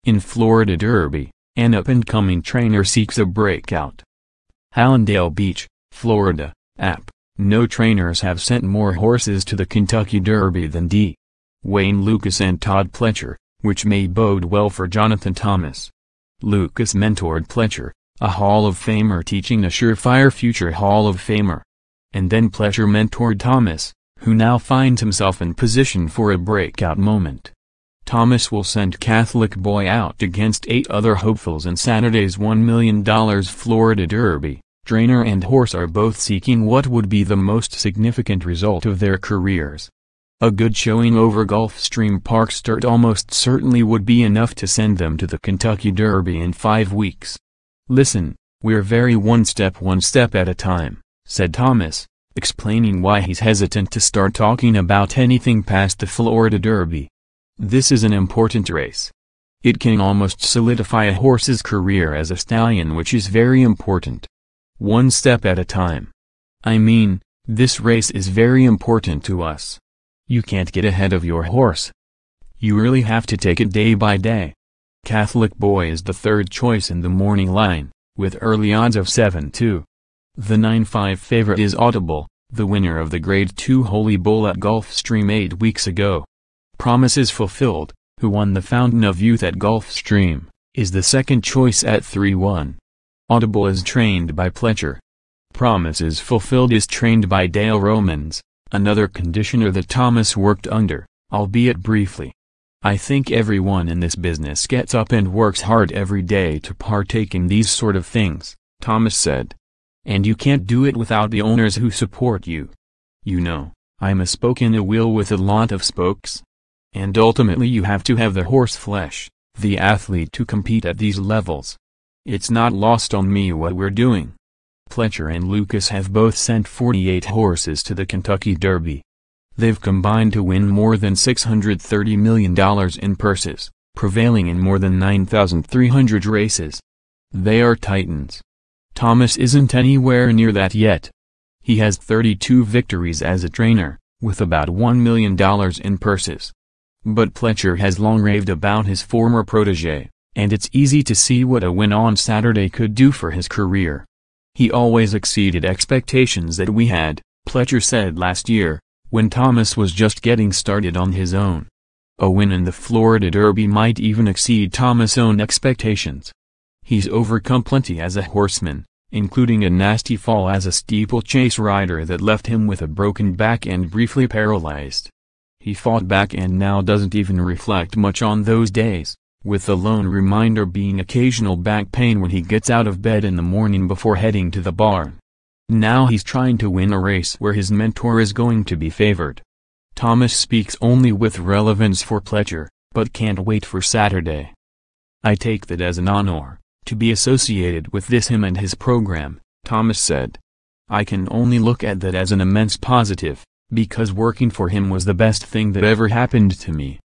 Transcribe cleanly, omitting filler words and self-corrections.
In Florida Derby, an up-and-coming trainer seeks a breakout. Hallandale Beach, Florida, app. No trainers have sent more horses to the Kentucky Derby than Wayne Lukas and Todd Pletcher, which may bode well for Jonathan Thomas. Lukas mentored Pletcher, a Hall of Famer teaching a surefire future Hall of Famer. And then Pletcher mentored Thomas, who now finds himself in position for a breakout moment. Thomas will send Catholic Boy out against 8 other hopefuls in Saturday's $1 million Florida Derby. Trainer and horse are both seeking what would be the most significant result of their careers. A good showing over Gulfstream Park start almost certainly would be enough to send them to the Kentucky Derby in 5 weeks. "Listen, we're very one step at a time," said Thomas, explaining why he's hesitant to start talking about anything past the Florida Derby. "This is an important race. It can almost solidify a horse's career as a stallion, which is very important. One step at a time. I mean, this race is very important to us. You can't get ahead of your horse. You really have to take it day by day." Catholic Boy is the third choice in the morning line, with early odds of 7-2. The 9-5 favorite is Audible, the winner of the Grade 2 Holy Bull at Gulfstream 8 weeks ago. Promises Fulfilled, who won the Fountain of Youth at Gulfstream, is the second choice at 3-1. Audible is trained by Pletcher. Promises Fulfilled is trained by Dale Romans, another conditioner that Thomas worked under, albeit briefly. "I think everyone in this business gets up and works hard every day to partake in these sort of things," Thomas said. "And you can't do it without the owners who support you. You know, I'm a spoke in a wheel with a lot of spokes. And ultimately you have to have the horse flesh, the athlete, to compete at these levels. It's not lost on me what we're doing." Pletcher and Lukas have both sent 48 horses to the Kentucky Derby. They've combined to win more than $630 million in purses, prevailing in more than 9,300 races. They are titans. Thomas isn't anywhere near that yet. He has 32 victories as a trainer, with about $1 million in purses. But Pletcher has long raved about his former protege, and it's easy to see what a win on Saturday could do for his career. "He always exceeded expectations that we had," Pletcher said last year, when Thomas was just getting started on his own. A win in the Florida Derby might even exceed Thomas' own expectations. He's overcome plenty as a horseman, including a nasty fall as a steeplechase rider that left him with a broken back and briefly paralyzed. He fought back and now doesn't even reflect much on those days, with the lone reminder being occasional back pain when he gets out of bed in the morning before heading to the barn. Now he's trying to win a race where his mentor is going to be favored. Thomas speaks only with relevance for Pletcher, but can't wait for Saturday. "I take that as an honor, to be associated with him and his program," Thomas said. "I can only look at that as an immense positive, because working for him was the best thing that ever happened to me.